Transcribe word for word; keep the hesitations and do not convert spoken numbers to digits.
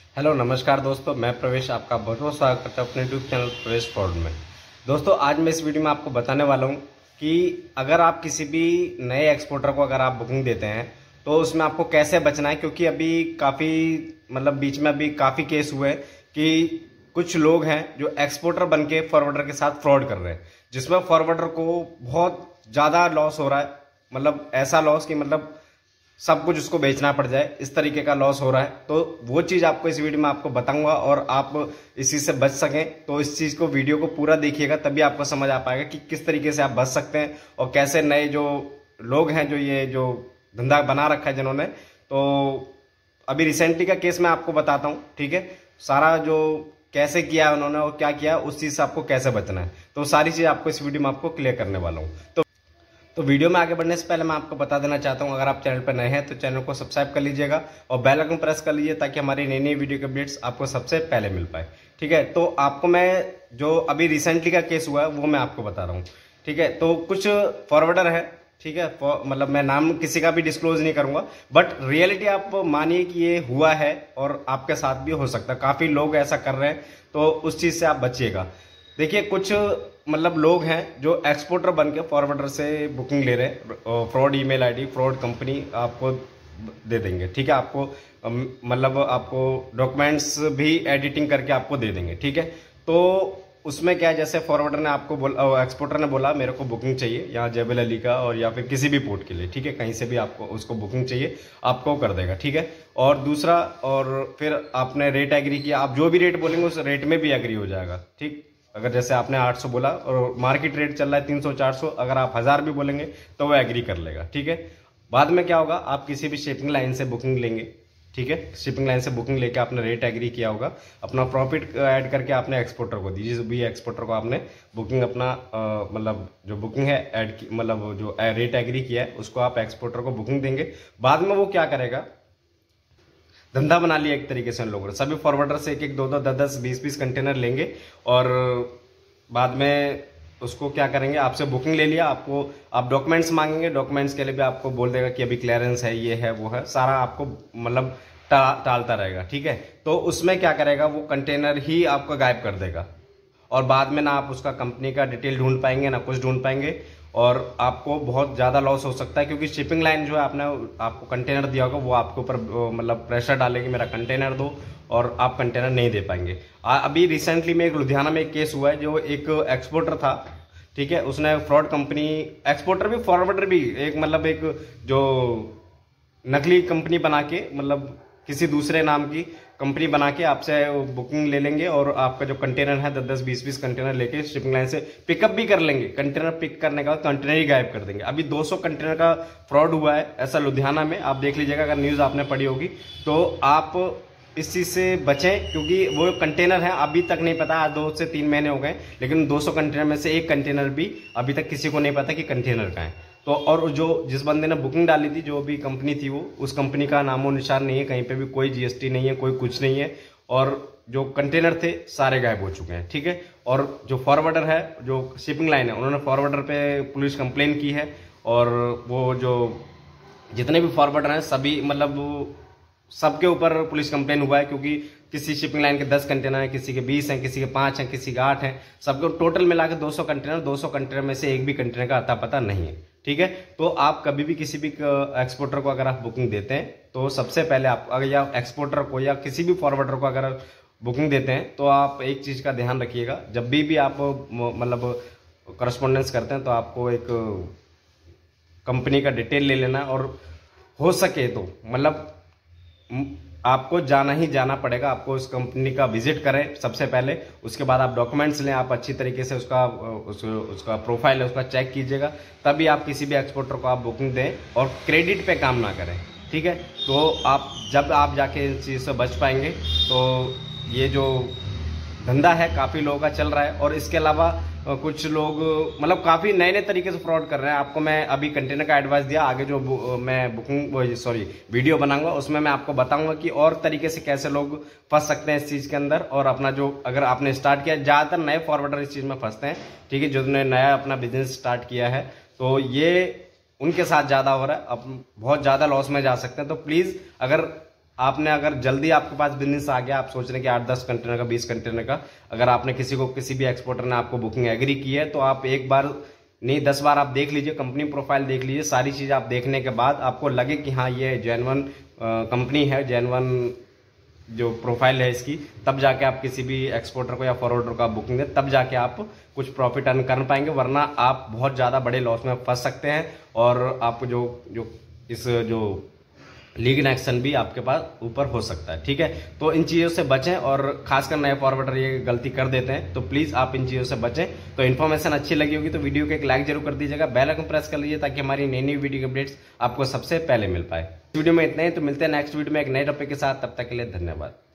Hello नमस्कार दोस्तों, मैं प्रवेश आपका बहुत बहुत स्वागत करता हूँ अपने यूट्यूब चैनल प्रवेश फ्रॉड में। दोस्तों आज मैं इस वीडियो में आपको बताने वाला हूँ कि अगर आप किसी भी नए एक्सपोर्टर को अगर आप बुकिंग देते हैं तो उसमें आपको कैसे बचना है, क्योंकि अभी काफ़ी मतलब बीच में अभी काफ़ी केस हुए कि कुछ लोग हैं जो एक्सपोर्टर बन के फॉरवर्डर के साथ फ्रॉड कर रहे हैं, जिसमें फॉरवर्डर को बहुत ज़्यादा लॉस हो रहा है। मतलब ऐसा लॉस कि मतलब सब कुछ उसको बेचना पड़ जाए, इस तरीके का लॉस हो रहा है। तो वो चीज़ आपको इस वीडियो में आपको बताऊंगा और आप इस चीज़ से बच सकें तो इस चीज़ को वीडियो को पूरा देखिएगा, तभी आपको समझ आ पाएगा कि किस तरीके से आप बच सकते हैं और कैसे नए जो लोग हैं जो ये जो धंधा बना रखा है जिन्होंने, तो अभी रिसेंटली का केस मैं आपको बताता हूँ। ठीक है, सारा जो कैसे किया उन्होंने और क्या किया उस चीज़ से आपको कैसे बचना है, तो सारी चीज़ आपको इस वीडियो में आपको क्लियर करने वाला हूँ। तो तो वीडियो में आगे बढ़ने से पहले मैं आपको बता देना चाहता हूं, अगर आप चैनल पर नए हैं तो चैनल को सब्सक्राइब कर लीजिएगा और बेल आइकन प्रेस कर लीजिए ताकि हमारी नई नई वीडियो के अपडेट्स आपको सबसे पहले मिल पाए। ठीक है, तो आपको मैं जो अभी रिसेंटली का केस हुआ है वो मैं आपको बता रहा हूँ। ठीक है, तो कुछ फॉरवर्डर है, ठीक है, मतलब मैं नाम किसी का भी डिस्क्लोज नहीं करूंगा, बट रियलिटी आप मानिए कि ये हुआ है और आपके साथ भी हो सकता है। काफी लोग ऐसा कर रहे हैं, तो उस चीज से आप बचिएगा। देखिए कुछ मतलब लोग हैं जो एक्सपोर्टर बन के फॉरवर्डर से बुकिंग ले रहे हैं, fraud email ID, fraud company आपको दे देंगे। ठीक है, आपको मतलब आपको डॉक्यूमेंट्स भी एडिटिंग करके आपको दे देंगे। ठीक है, तो उसमें क्या है, जैसे फॉरवर्डर ने आपको बोला, एक्सपोर्टर ने बोला मेरे को बुकिंग चाहिए यहाँ जेबल अली का और या फिर किसी भी पोर्ट के लिए, ठीक है, कहीं से भी आपको उसको बुकिंग चाहिए, आपको कर देगा। ठीक है, और दूसरा, और फिर आपने रेट एग्री किया, आप जो भी रेट बोलेंगे उस रेट में भी एग्री हो जाएगा। ठीक, अगर जैसे आपने आठ सौ बोला और मार्केट रेट चल रहा है तीन सौ चार सौ, अगर आप हजार भी बोलेंगे तो वो एग्री कर लेगा। ठीक है, बाद में क्या होगा, आप किसी भी शिपिंग लाइन से बुकिंग लेंगे। ठीक है, शिपिंग लाइन से बुकिंग लेके आपने रेट एग्री किया होगा, अपना प्रॉफिट ऐड करके आपने एक्सपोर्टर को दीजिए, भी एक्सपोर्टर को आपने बुकिंग अपना मतलब जो बुकिंग है ऐड की, मतलब जो रेट एग्री किया है उसको आप एक्सपोर्टर को बुकिंग देंगे। बाद में वो क्या करेगा, धंधा बना लिया एक तरीके से उन लोगों ने, सभी फॉरवर्डर से एक एक दो दो दस दस बीस बीस कंटेनर लेंगे और बाद में उसको क्या करेंगे, आपसे बुकिंग ले लिया, आपको आप डॉक्यूमेंट्स मांगेंगे, डॉक्यूमेंट्स के लिए भी आपको बोल देगा कि अभी क्लियरेंस है, ये है वो है, सारा आपको मतलब टा, टालता रहेगा। ठीक है, तो उसमें क्या करेगा, वो कंटेनर ही आपका गायब कर देगा और बाद में ना आप उसका कंपनी का डिटेल ढूंढ पाएंगे ना कुछ ढूंढ पाएंगे और आपको बहुत ज़्यादा लॉस हो सकता है, क्योंकि शिपिंग लाइन जो है आपने आपको कंटेनर दिया होगा वो आपके ऊपर मतलब प्रेशर डालेगी मेरा कंटेनर दो, और आप कंटेनर नहीं दे पाएंगे। आ, अभी रिसेंटली में एक लुधियाना में एक केस हुआ है, जो एक एक्सपोर्टर था। ठीक है, उसने फ्रॉड कंपनी, एक्सपोर्टर भी फॉरवर्डर भी, एक मतलब एक जो नकली कंपनी बना के, मतलब किसी दूसरे नाम की कंपनी बना के आपसे बुकिंग ले लेंगे और आपका जो कंटेनर है दस दस बीस बीस कंटेनर लेके शिपिंग लाइन से पिकअप भी कर लेंगे। कंटेनर पिक करने का कंटेनर ही गायब कर देंगे। अभी दो सौ कंटेनर का फ्रॉड हुआ है ऐसा लुधियाना में, आप देख लीजिएगा, अगर न्यूज आपने पढ़ी होगी तो आप इस चीज से बचें, क्योंकि वो कंटेनर है अभी तक नहीं पता, आज दो से तीन महीने हो गए, लेकिन दो सौ कंटेनर में से एक कंटेनर भी अभी तक किसी को नहीं पता कि कंटेनर का है। तो और जो जिस बंदे ने बुकिंग डाली थी, जो भी कंपनी थी, वो उस कंपनी का नामो निशान नहीं है, कहीं पे भी कोई जीएसटी नहीं है, कोई कुछ नहीं है, और जो कंटेनर थे सारे गायब हो चुके हैं। ठीक है, और जो फॉरवर्डर है, जो शिपिंग लाइन है, उन्होंने फॉरवर्डर पे पुलिस कंप्लेन की है और वो जो जितने भी फॉरवर्डर हैं सभी मतलब सबके ऊपर पुलिस कंप्लेन हुआ है, क्योंकि किसी शिपिंग लाइन के दस कंटेनर हैं, किसी के बीस हैं, किसी के पांच हैं, किसी के आठ हैं, सबको टोटल मिला के दो सौ कंटेनर, दो सौ कंटेनर में से एक भी कंटेनर का अता पता नहीं है। ठीक है, तो आप कभी भी किसी भी एक्सपोर्टर को अगर आप बुकिंग देते हैं तो सबसे पहले आप अगर या एक्सपोर्टर को या किसी भी फॉरवर्डर को अगर बुकिंग देते हैं तो आप एक चीज का ध्यान रखिएगा, जब भी भी आप मतलब करस्पॉन्डेंस करते हैं तो आपको एक कंपनी का डिटेल ले लेना, और हो सके तो मतलब आपको जाना ही जाना पड़ेगा, आपको उस कंपनी का विजिट करें सबसे पहले, उसके बाद आप डॉक्यूमेंट्स लें, आप अच्छी तरीके से उसका उस, उसका प्रोफाइल है उसका चेक कीजिएगा, तभी आप किसी भी एक्सपोर्टर को आप बुकिंग दें और क्रेडिट पे काम ना करें। ठीक है, तो आप जब आप जाके इस चीज़ से बच पाएंगे। तो ये जो धंधा है काफ़ी लोगों का चल रहा है, और इसके अलावा कुछ लोग मतलब काफ़ी नए नए तरीके से फ्रॉड कर रहे हैं। आपको मैं अभी कंटेनर का एडवाइस दिया, आगे जो मैं बुकिंग सॉरी वीडियो बनाऊंगा उसमें मैं आपको बताऊंगा कि और तरीके से कैसे लोग फंस सकते हैं इस चीज़ के अंदर, और अपना जो अगर आपने स्टार्ट किया, ज़्यादातर नए फॉरवर्डर इस चीज़ में फंसते हैं। ठीक है, जिन्होंने नया अपना बिजनेस स्टार्ट किया है तो ये उनके साथ ज़्यादा हो रहा है, अब बहुत ज़्यादा लॉस में जा सकते हैं। तो प्लीज़ अगर आपने अगर जल्दी आपके पास बिजनेस आ गया, आप सोच रहे हैं कि आठ दस कंटेनर का, बीस कंटेनर का, अगर आपने किसी को किसी भी एक्सपोर्टर ने आपको बुकिंग एग्री की है, तो आप एक बार नहीं दस बार आप देख लीजिए, कंपनी प्रोफाइल देख लीजिए, सारी चीज आप देखने के बाद आपको लगे कि हाँ ये जेन्युइन कंपनी है, जेन्युइन जो प्रोफाइल है इसकी, तब जाके आप किसी भी एक्सपोर्टर को या फॉरवर्डर को आप बुकिंग दें, तब जाके आप कुछ प्रॉफिट अर्न कर पाएंगे, वरना आप बहुत ज्यादा बड़े लॉस में फंस सकते हैं और आपको जो जो इस जो लीगल एक्शन भी आपके पास ऊपर हो सकता है। ठीक है, तो इन चीजों से बचें, और खासकर नए फॉरवर्डर ये गलती कर देते हैं, तो प्लीज आप इन चीजों से बचें। तो इन्फॉर्मेशन अच्छी लगी होगी तो वीडियो को एक लाइक जरूर कर दीजिएगा, बेल आइकन प्रेस कर लीजिए ताकि हमारी नई नई वीडियो के अपडेट्स आपको सबसे पहले मिल पाए। वीडियो में इतना ही, तो मिलते हैं नेक्स्ट वीडियो में एक नए टॉपिक के साथ, तब तक के लिए धन्यवाद।